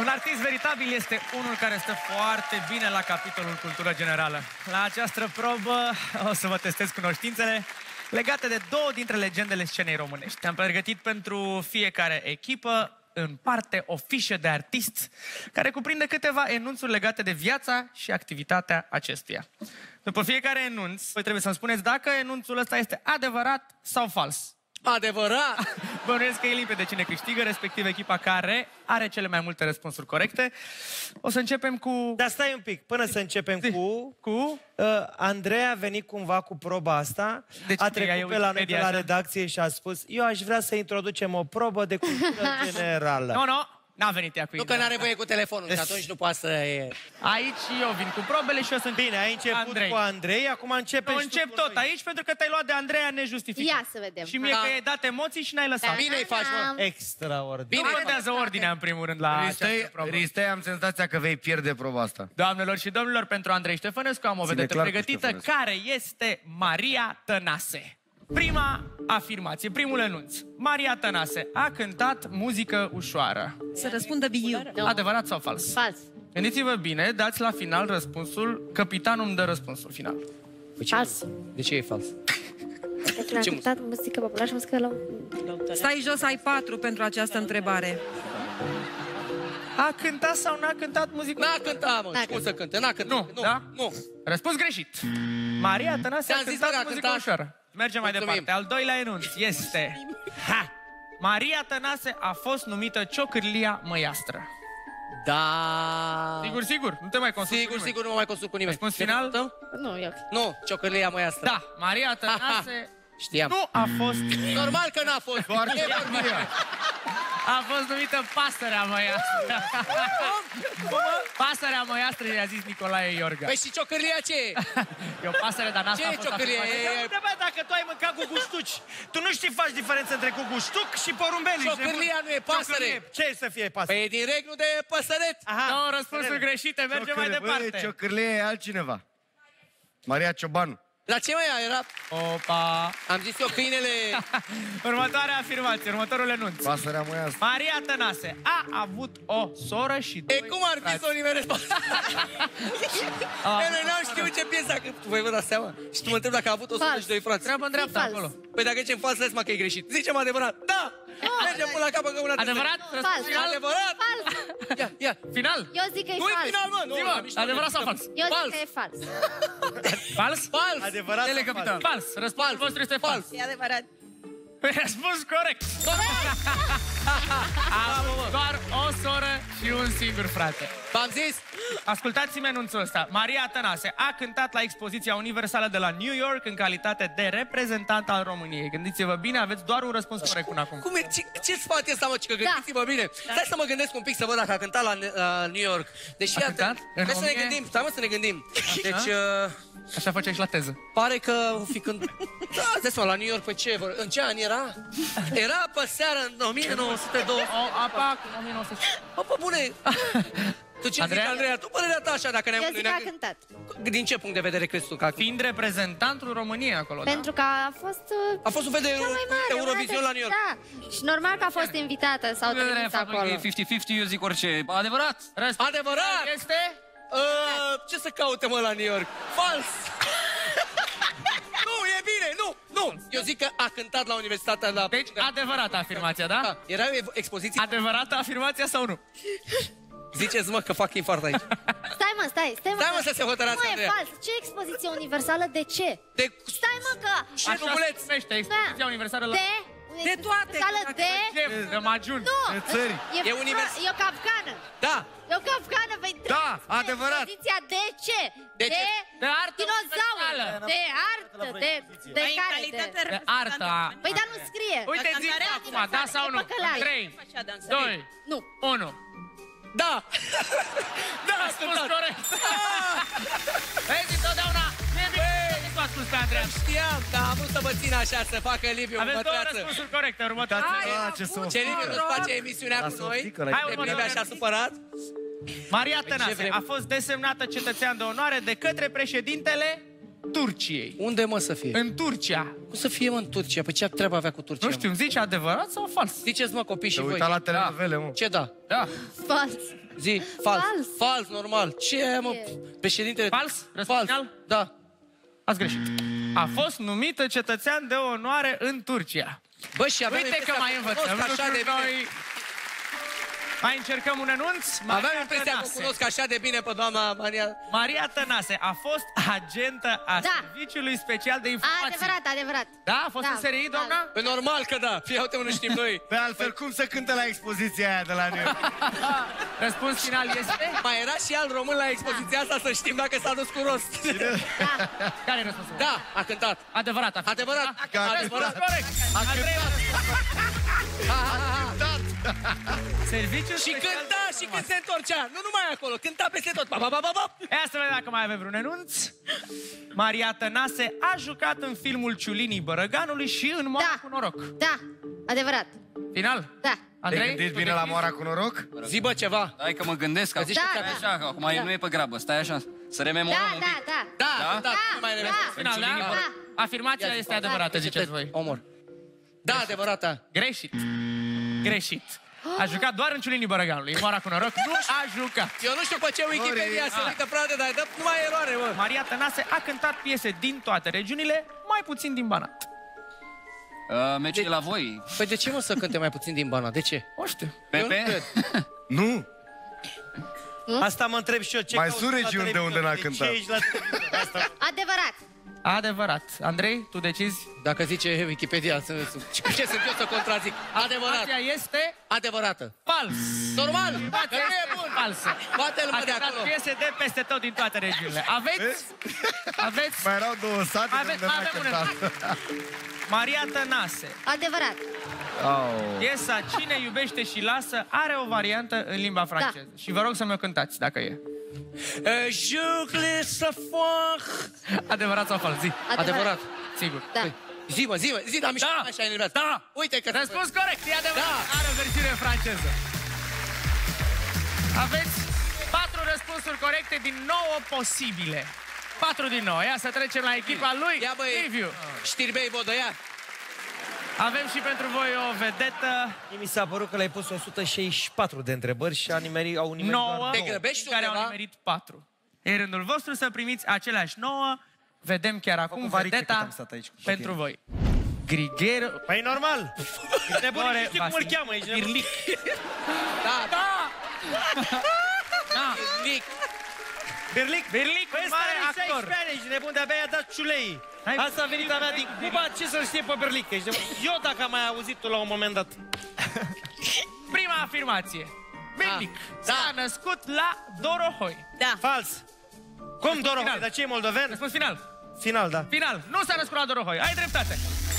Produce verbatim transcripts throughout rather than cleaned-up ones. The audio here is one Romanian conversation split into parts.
Un artist veritabil este unul care stă foarte bine la capitolul cultură generală. La această probă o să vă testez cunoștințele legate de două dintre legendele scenei românești. Am pregătit pentru fiecare echipă în parte o fișă de artist care cuprinde câteva enunțuri legate de viața și activitatea acestuia. După fiecare enunț, voi trebuie să-mi spuneți dacă enunțul ăsta este adevărat sau fals. Adevărat! Bănuiesc că e limpede cine câștigă, respectiv echipa care are cele mai multe răspunsuri corecte. O să începem cu... Dar stai un pic, până să începem cu... Cu? Uh, Andrei a venit cumva cu proba asta, Deci, a trecut pe la noi pe la așa? redacție și a spus: eu aș vrea să introducem o probă de cultură generală. Nu, no, nu, no, n-a venit ea cu Nu că n-are voie cu telefonul, și atunci nu poate să... E... Aici eu vin cu probele și o să încep. Bine, ai început Andrei. cu Andrei, acum începe Nu, și tu încep cu tot noi. aici pentru că te-ai luat de Andreea nejustificat. Ia să vedem. Și mie Da. că ai dat emoții și n-ai lăsat. Bine îi faci, mă. Extraordinar. Bine, Bine, contează ordinea în primul rând la această Ristei, probă. Ristei, am senzația că vei pierde proba asta. Doamnelor și domnilor, pentru Andrei Ștefănescu am o Ține vedetă clar cu pregătită Ștefănescu. care este Maria Tănase. Prima afirmație, primul enunț. Maria Tănase a cântat muzică ușoară. Să răspundă Biu. Nu. Adevărat sau fals? Fals. Gândiți-vă bine, dați la final răspunsul, capitanul îmi dă răspunsul final. Fals. De ce e fals? Cred că a cântat muzică populară și muzică la... Stai jos, ai patru pentru această întrebare. A cântat sau n-a cântat muzică N-a ușoară? cântat, mă. N-a Și cum să cântat. cânte? N-a cântat. Nu, da? Nu. Răspuns greșit. Maria Tănase a Ți-am zis, cântat bă, că a muzică cântat. ușoară. Mergem mai Mulțumim. departe. Al doilea enunț este... Ha! Maria Tănase a fost numită Ciocârlia Măiastră. Da. Sigur, sigur, nu te mai consult cu Sigur, nimeni. sigur, nu mă mai consult cu nimeni. Răspuns final? Tău? Nu, eu. Nu, ciocârlia măiastră. Da, Maria Tănase Știam. nu a fost... Normal că n-a fost. Foarte E bine. vorba. A fost numită Pasărea Măiastră. Pasărea Măiastră i-a zis Nicolae Iorga. Păi și ciocârlia ce e? E o pasăre, dar n-asta Ce a e fost ciocârlie? afirmația. E- Uite, bă, dacă tu ai mâncat cu gustuci, tu nu știi faci diferența între cu gustuc și porumbel. Ciocârlia nu e pasăre. Ciocârlie. Ce e să fie pasăre? Păi e din reglu de păsăret. Aha. Două răspunsuri greșite, mergem mai departe. Băi, Ciocârlie e altcineva. Maria Ciobanu. La ce mai era? Opa! Am zis eu câinele... Următoarea afirmație, următorul enunț. Pasărea măiastră. Maria Tănase a avut o soră și doi E cum ar fi să o nimeresc pe Noi n-am știut ce piesa, că voi vă dați seama. Și tu mă întreb dacă a avut o sută și doi frați. Treabă în dreapta Fals. acolo. Păi dacă zicem fals, lăs mă că e greșit. Zicem adevărat. Da! Mergem până la capăt că una... Adevărat? Răspuns Fals. final? Adevărat? Fals. Ia, ia. Final? Eu zic că e Nu-i fals. final, mă! Nu, Zi, la mă, mișto. adevărat sau fals? Eu Fals. zic că e fals. Fals? Fals! Adevărat sau Telecapitan. Fals. Răspunsul vostru este fals. E adevărat. Răspuns corect. Am doar o soră și un singur frate. V-am zis? Ascultați-mi anunțul ăsta. Maria Tănase a cântat la expoziția universală de la New York în calitate de reprezentant al României. Gândiți-vă bine, aveți doar un răspuns corect până acum. Cum e? Ce, ce sfat e ăsta, mă? Că gândiți-vă bine. Stai să mă gândesc un pic să văd dacă a cântat la, la New York. Deși A cântat? În Trebuie să ne o mie? gândim. Stai, mă, să ne gândim. Deci, uh, Așa făceai și la teză. pare că o fi când... Da, îți dai seama, la New York, pe ce? În ce an era? Era pe seară în o mie nouă sute doi. O, apa, o mie nouă sute. Bă, bă, bune! Tu ce Andreea? zici, Andreea? Tu părerea ta așa, dacă ne-am... Eu zic că a cântat. Din ce punct de vedere crezi tu că a cântat? Fiind reprezentantul României acolo, Pentru că a fost uh, A fost un fel de cea mai mare, Eurovision una la de- New York. Da. Și normal că a fost invitată sau În vedere trimis faptul că acolo. e cincizeci cincizeci, eu zic orice. Adevărat? da? Răspunsul Adevărat! este... Uh, ce să caute, mă, la New York? Fals! Nu, e bine, nu, nu! Eu zic că a cântat la universitatea la... Deci, adevărată afirmația, da? Da, era o ev- expoziție... Adevărată afirmația sau nu? Ziceți, mă, că fac infart aici. Stai mă, stai, stai mă. Stai, mă, că- să se hotărască, Nu, e Andreea. fals. Ce expoziție universală? De ce? De... Stai mă că... Și Așa se numelet. numește expoziția universală la... De... De toate. Universală de... Ce? De Majun. Nu! De țări. E univers- E o capcană. Da, E o capcană, vei Da, adevărat. Expoziția de ce? De ce? De artă dinozauri. universală. De artă. De, de Ai în care? calitate De... De artă. Păi dar nu scrie. Uite, Dacă zic Andreea acum, Nițoare da sau e nu? păcălar. trei, Așa dansă. doi, Nu. unu. da! Da, a Răspuns cântat! corect. Vezi, întotdeauna, mie mi-e bine să ascult pe Andreea. Știam, dar am vrut să vă țin așa, să facă Liviu Aveți două mătreață. răspunsuri corecte, următoare. Ah, ce să o Ce Liviu nu-ți face emisiunea cu Lasă o noi? pică la Hai, Te următoare. prive așa supărat? Maria Tănase vrem? a fost desemnată cetățean de onoare de către președintele Turciei. Unde, mă, să fie? În Turcia. Cum să fie, mă, în Turcia? Păi ce treabă avea cu Turcia? Nu știu, îmi zici adevărat sau fals? Ziceți, mă, copii și Te voi. uita la telenovele, mă. Ce da? Da. Fals. Zi, fals. Fals. Fals, normal. Ce, mă? Președintele... Fals? Răspuns Fals. final? Da. Ați greșit. A fost numită cetățean de onoare în Turcia. Bă, și aveam Uite că impresia mai că învățăm cunosc așa lucruri de bine. noi. Mai încercăm un anunț. Aveam Maria impresia că o Tănase. cunosc așa de bine pe doamna Maria. Maria Tănase a fost agentă a Da. Serviciului Special de Informații. Adevărat, adevărat. Da? A fost Da, în S R I, da. doamna? Păi normal că da. Fii, uite, nu știm noi. Pe altfel, cum să cântă la expoziția aia de la New York? Răspuns final este? Mai era și alt român la expoziția asta să știm dacă s-a dus cu rost. Da. Care e răspunsul? Da, a cântat. Adevărat. A fost. Adevărat. Răspuns corect. A Andrei, Ha, ha, ha. Serviciul Și Special cânta de și când Informații. se întorcea. Nu numai acolo, cânta peste tot. Pa, pa, pa, pa, pa. Ia să vedem dacă mai avem vreun anunț. Maria Tănase a jucat în filmul Ciulinii Bărăganului și în Moara Da. cu noroc. Da. Adevărat. Final? Da. Te Andrei? gândiți tu bine la decizi? moara cu noroc? Zi, bă, ceva. Hai că mă gândesc acum. zici Da, că da. Așa, că acum Da. nu e pe grabă. Stai așa, să rememorăm Da, un da, pic. da. Da, Da? da, nu mai Da, repede. da. Final, da? Da. Afirmația Ia zi, este adevărată, ziceți voi. Omor. Da, adevărata. Greșit. Greșit. A jucat doar în Ciulinii Bărăganului. În Moara cu noroc nu a jucat. Eu nu știu pe ce Wikipedia se Ah. uită, frate, dar dă numai eroare, mă. Maria Tănase a cântat piese din toate regiunile, mai puțin din Banat. Uh, Merge la voi. Păi de ce, mă, să cânte mai puțin din Banat? De ce? O știu. Eu nu Pepe? cred. Nu. Asta mă întreb și eu. Ce Mai cauți sunt la regiuni de televizor? unde n-a De ce cântat. ești la televizor? Asta. Adevărat. Adevărat. Andrei, tu decizi? Dacă zice Wikipedia, să, să, ce sunt eu să contrazic? Adevărat. Afirmația este Adevărată. fals. Normal. Că Afirmația nu e este bun. falsă. Bate-l, A mă, de cântat acolo. piese de peste tot din toate regiunile. Aveți? Aveți? Mai erau două sate de Aveți, unde n-a avem un cântat. Maria Tănase. Adevărat. Au. Piesa Cine iubește și lasă are o variantă în limba franceză. Și vă rog să mi-o cântați, dacă e. Uh, Jucle să fac. Adevărat sau fals? Zi. Adevărat. Sigur. Da. Păi, zi, mă, zi, mă, zi, dar mișcă Da. așa enervat. Da. Uite că... Răspuns corect, e adevărat. Da. Are o versiune în franceză. Aveți patru răspunsuri corecte din nouă posibile. Patru din nouă. Ia să trecem la echipa lui Ia, băi, Liviu. știrbei Vodăia. Avem și pentru voi o vedetă. Mi s-a părut că le-ai pus o sută șaizeci și patru de întrebări și a nimerit, au nimerit nouă, doar Te două. grăbești care au undeva? nimerit patru. E rândul vostru să primiți aceleași nouă. Vedem chiar acum varice cât vedeta am stat aici cu pentru voi. Grigero... Păi e normal. Ești nebun, Ore, nu știi cum îl Vasile. cheamă. Ești nebun. Birlic. Da, da. Da. Lic. Birlic? Birlic, Păi ăsta mare are actor. șaisprezece ani, ești nebun, de-abia i-a dat ciulei. Hai, Asta a venit abia din Cuba, ce să știe pe Birlic? Ești nebun. Eu dacă am mai auzit tu la un moment dat. Prima afirmație. Birlic Da. s-a născut la Dorohoi. Da. Fals. Cum, Dorohoi? final. Dar ce e moldoven? Răspuns final. Final, da. Final. Nu s-a născut la Dorohoi. Ai dreptate.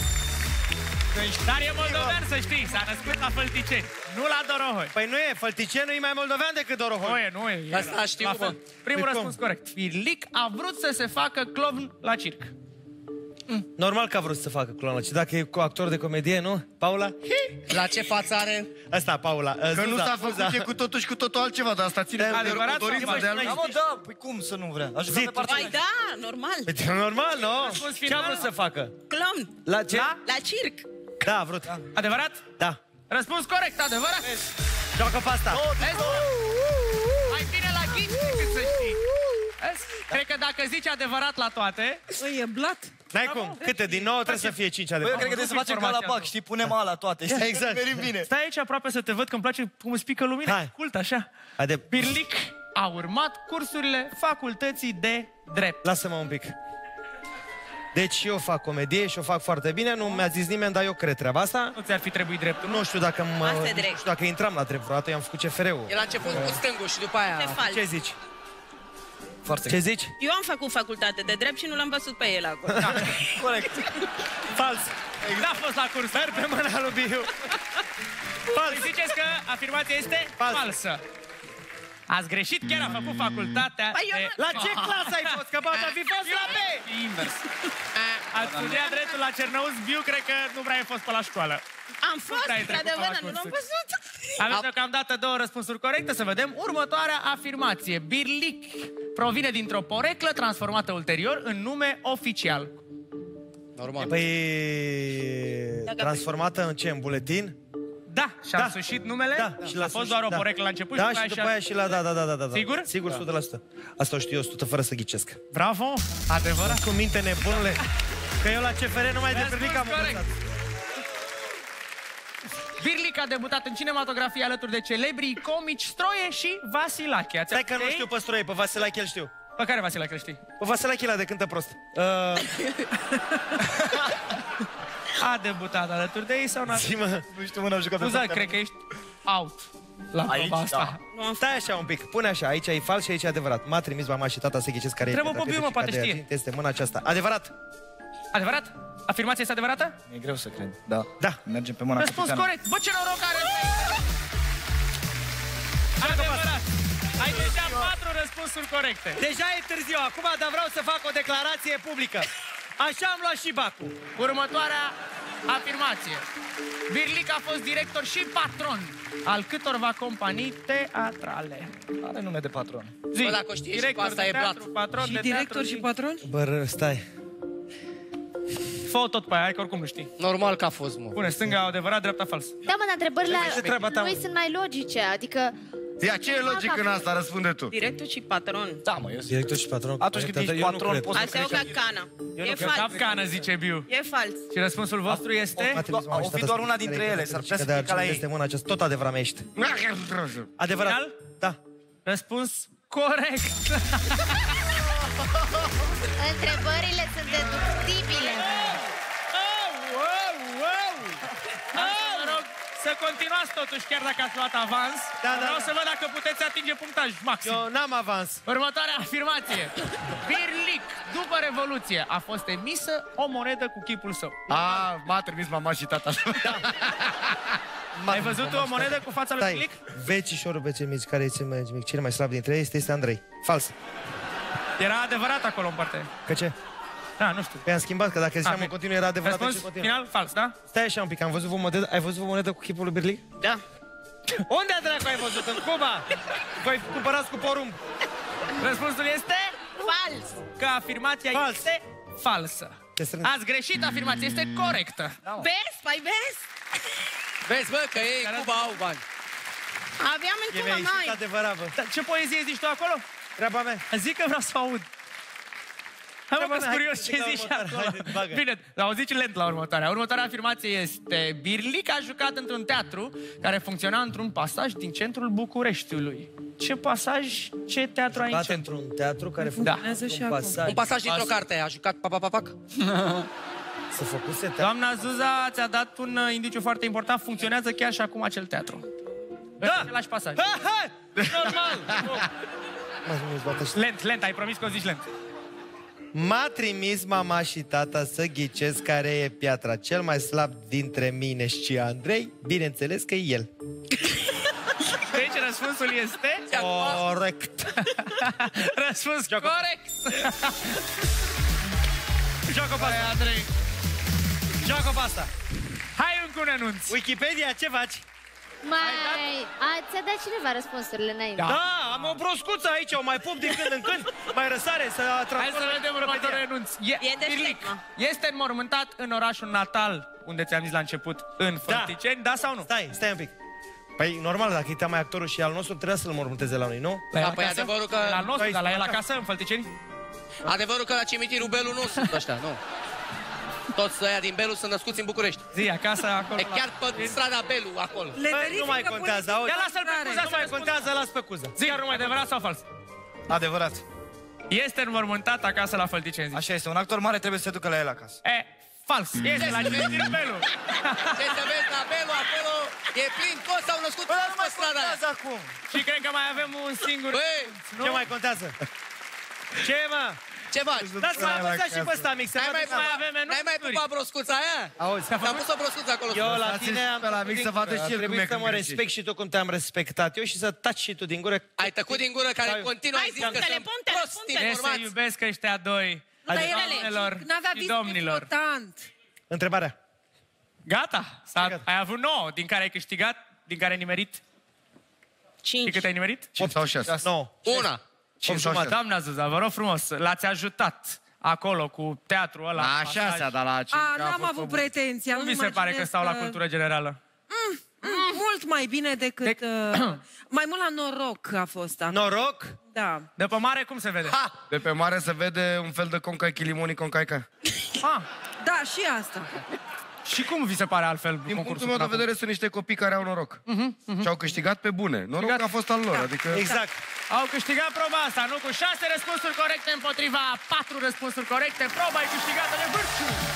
Dar e moldovean, să știi. S-a născut la Fălticeni, nu la Dorohoi. Păi nu e, Fălticeni e mai moldovean decât Nu Dorohoi. e, nu e. Asta știu, La fel. mă. Primul Păi răspuns cum? corect. Birlic a vrut să se facă clovn la circ. Normal că a vrut să facă clonul. Și dacă e cu actor de comedie, nu? Paula? La ce față are? Asta, Paula. Că nu Zuza, s-a făcut, Zuza. e cu totul și cu totul altceva, dar asta ține Adevărat cu dorința sau de a fals? lui. Da, mă, Da, păi cum să nu vrea? A jucat Zi, pe partea Păi da, normal. Păi e normal, nu? Răspuns Ce a final? vrut să facă? Clown. La ce? La? La circ. Da, a vrut. Adevărat? Da. Răspuns corect, adevărat? Joacă pe asta. Vezi? Mai bine la ghici decât să știi. Vezi? Cred că dacă zici adevărat la toate, Păi, e blat. N-ai cum. Câte? Din nouă trebuie să fie cinci Băi, eu adevărat. cred că trebuie să facem ca la informația bac, știi? Punem ala toate, știi? Exact. Merim bine. stai aici aproape să te văd că îmi place cum îți pică lumina. Hai. Cult, așa. Ade... Birlic a urmat cursurile facultății de drept. Lasă-mă un pic. Deci eu fac comedie și o fac foarte bine, nu mi-a zis nimeni, dar eu cred treaba asta. Nu ți-ar fi trebuit dreptul, nu? Nu știu dacă mă, Asta e nu drept. știu dacă intram la drept vreodată, eu am făcut C F R-ul. El a început cu stângul și după aia... E fals. Ce zici? Foarte Ce zici? Eu am făcut facultate de drept și nu l-am văzut pe el acolo. corect. Fals. N-a fost la curs. Merg pe mâna lui Biu. Fals. Ziceți că afirmația este Fals. falsă. Ați greșit, chiar a făcut facultatea Păi eu de... nu- La ce clasă ai fost? Că poate fi fost la B. Invers. Ați studiat dreptul la Cernăuți Biu, cred că nu prea ai fost pe la școală. Am fost, Ai trecut într-adevăr, pe la nu l-am cursuri. văzut. Aveți deocamdată două răspunsuri corecte, să vedem următoarea afirmație. Birlic provine dintr-o poreclă transformată ulterior în nume oficial. Normal. Păi... Transformată în ce? În buletin? Da, și-a Da. însușit numele? Da, și la a fost sfârșit, doar o da. poreclă la început Da, și, și după aia și la... Da, da, da, da, da. Sigur? Sigur, o sută la sută. Asta o știu eu, o sută fără să ghicesc. Bravo, adevărat. Cu minte, nebunule, că eu la C F R numai de Birlic am Corect. învățat. Birlic a debutat în cinematografie alături de celebrii comici Stroie și Vasilache. Ați Stai că nu auzit? știu pe Stroie, pe Vasilache îl știu. Pe care Vasilache îl știi? Pe Vasilache ăla de cântă prost. Uh, A debutat alături de ei sau n-a? zi, mă. Nu știu, mă, n-am jucat Scuza, pe cred că ești out la Aici, proba asta. da. Stai așa un pic, pune așa, aici e fals și aici e adevărat. M-a trimis mama și tata să ghicesc care e Trebuie pietra pe Biu, mă, pierderii poate și știe. care este mâna aceasta. Adevărat? Adevărat? Afirmația este adevărată? E greu să cred, da. Da. Mergem pe mâna Răspuns capitană. corect. Bă, ce noroc are! Adevărat. Ai deja patru răspunsuri corecte. Deja e târziu acum, dar vreau să fac o declarație publică. Așa am luat și bacul. Următoarea afirmație. Birlic a fost director și patron al câtorva companii teatrale. Are nume de patron. Zi, Bă, dacă o știi și director cu asta de e teatru, blat. patron Și de director teatru, și zi. patron? Bă, ră, stai. Fă-o tot pe aia, că oricum nu știi. Normal că a fost, mă. Pune stânga adevărat, dreapta fals. Da, mă, dar întrebările Ce treaba ta, mă? lui sunt mai logice, adică... Ia, ce e logic în asta? Răspunde tu. Director și patron. Da, mă, eu sunt. Director și patron. Atunci când ești patron, poți să Asta e o treci. capcană. Eu E nu cred fals. capcană, zice Biu. E fals. Și răspunsul vostru este... Au fi doar una dintre ele, s-ar putea să fie ca la ei. Este mâna aceasta, tot adevărat mi ești. Adevărat? Final? Da. Răspuns corect. Întrebările sunt deductibile. Wow, wow! Asta, mă rog, să continuați totuși, chiar dacă ați luat avans. Da, da, Vreau da. să văd dacă puteți atinge punctaj maxim. Eu n-am avans. Următoarea afirmație. Birlic, după Revoluție, a fost emisă o monedă cu chipul său. A, m-a trimis mama și tata. Ai văzut o monedă cu fața lui Stai, Birlic? vecișorul pe cel mici, care e cel mai mic, cel mai slab dintre ei, este, este Andrei. Fals. Era adevărat acolo în parte. Că ce? Da, nu știu. Păi am schimbat, că dacă ziceam Ah, în continuu era adevărat. Răspuns deci în continuu. final, fals, da? Stai așa un pic, am văzut o monedă, ai văzut o monedă cu chipul lui Birlic? Da. Unde dracu ai văzut? În Cuba? Voi cumpărați cu porumb. Răspunsul este Fals. că afirmația Fals. este falsă. Te strâng. Ați greșit, afirmația este corectă. Vezi? Păi vezi? Vezi, bă, că ei în Cuba au bani. Aveam în E Cuba mi-a ieșit mai. adevărat, bă. Dar ce poezie zici tu acolo? Treaba mea. Zic că vreau să aud. Hai mă, Treaba că mea, curios hai, ce la zici următoarea, acolo. haide, bagă. Bine, dar o zici lent la următoarea. Următoarea afirmație este: Birlic a jucat într-un teatru care funcționa într-un pasaj din centrul Bucureștiului. Ce pasaj, ce teatru ai în Jucat centru? într-un teatru care Funcționează și un acum. pasaj. Un pasaj dintr-o carte, a jucat papapapac. Să făcuse teatru. Doamna Zuza ți-a dat un uh, indiciu foarte important. Funcționează chiar și acum acel teatru. Da! În același pasaj. Ha, ha! Normal! Mă, nu-ți bată și- Lent, lent, ai promis că o zici lent. M-a trimis mama și tata să ghicesc care e piatra. Cel mai slab dintre mine și Andrei, bineînțeles că e el. Deci răspunsul este... Corect. Răspuns corect. Joacă pe asta, Andrei. Joacă pe asta. Hai încă un anunț. Wikipedia, ce faci? Mai... A, ți-a dat cineva răspunsurile înainte. Da. Da, am o broscuță aici, o mai pup din când în când, mai răsare să Hai transforme să vedem următorul anunț. E, E deștept, Birlic mă. este înmormântat în orașul natal, unde ți-am zis la început, în Fălticeni, da, sau nu? Stai, stai un pic. Păi, normal, dacă e mai actorul și al nostru, trebuie să-l mormânteze la noi, nu? La el Da, păi acasă? adevărul că- La nostru, Păi, dar la el acasă. acasă, în Fălticeni? Adevărul că la cimitirul Belu nu sunt ăștia, nu. Toți ăia din Belu sunt născuți în București. Zi, acasă, acolo. E chiar pe strada Belu, acolo. Le Băi, verifică nu mai contează, auzi. Ia lasă-l pe Cuza Nu să mai răspundă. contează, las pe cuză. Zi, chiar numai adevărat sau fals? Adevărat. Este înmormântat acasă la Fălticeni, zici. Așa este, un actor mare trebuie să se ducă la el acasă. E, fals. Este la cimitirul Belu. Ce să vezi la Belu, acolo e plin, toți s-au născut pe strada aia. acum. Și cred că mai avem un singur... Băi, Ce mai contează? Ce, mă? ce faci? Dați mai apăsat și pe ăsta, mic, să N-ai mai, vadă- mai avem pupat, n-ai mai enunțuri. pupat broscuța aia? Auzi, Am pus o broscuță acolo. eu la Dați-și tine am pe la mic să vadă și el cum trebuie e să când mă greșești. respect și tu cum te-am respectat eu și să taci și tu din gură. Ai tăcut din gură care Stai. continuu ai Hai, zis că punctele, sunt punctele, prost punctele. Ce se informați. iubesc ăștia doi. Dar el Doamnelor n-avea și vis domnilor. important. Întrebarea. Gata. S-a, Gata. ai avut nouă, din care ai câștigat, din care ai nimerit. Și Cinci. cât ai nimerit? opt sau șase. nouă. Una. cinci jumătate. Doamna Zuza, vă rog frumos, l-ați ajutat acolo cu teatrul ăla. La șasea, dar la cinci A, a n-am fost avut pe bun. pretenția. Nu nu vi se pare că imaginez stau la cultură generală? Mult mai bine decât... De- uh, mai mult la noroc a fost asta. Noroc? Da. De pe mare cum se vede? Ha! De pe mare se vede un fel de concai chilimoni concaica. Ah, Da, și asta. și cum vi se pare altfel Din punctul concursul meu de până acum? vedere sunt niște copii care au noroc. Și au câștigat pe bune. Noroc Câștigat. a fost al lor, adică... Exact. Au câștigat proba asta, nu? Cu șase răspunsuri corecte împotriva patru răspunsuri corecte. Proba e câștigată de Vârciu.